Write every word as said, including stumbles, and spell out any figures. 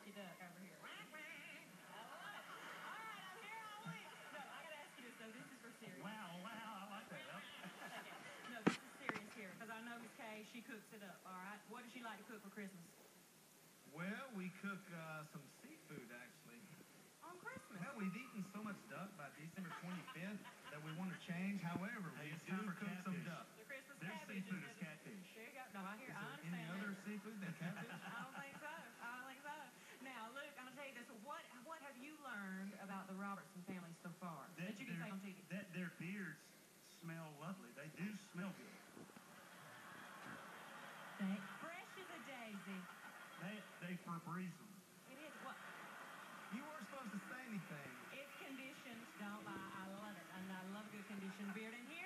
turkey duck over here. I love it. All right, I'm here all week. No, I gotta ask you this though. This is for serious. Wow, wow, I like that. No, this is serious here because I know Miss Kay. She cooks it up. All right. What does she like to cook for Christmas? Well, we cook uh, some seafood actually. On Christmas. Well, we've eaten so much duck by December twenty-fifth that we want to change. However, Hey, we it's do time for cook some catfish. duck. The Christmas There's cabbage. seafood is as it? catfish. There you go. No, I hear. Is I there understand any that. other seafood than catfish? I don't think so. I don't think so. Now, Luke, I'm gonna tell you this. What What have you learned about the Robertson family so far that, That, you can their, say on T V? that their beards smell lovely. They do smell good. They, fresh as a daisy. They they Febreze them. It is. What? You weren't supposed to say anything. It's conditioned. Don't lie. I love it. And I love a good conditioned beard. And here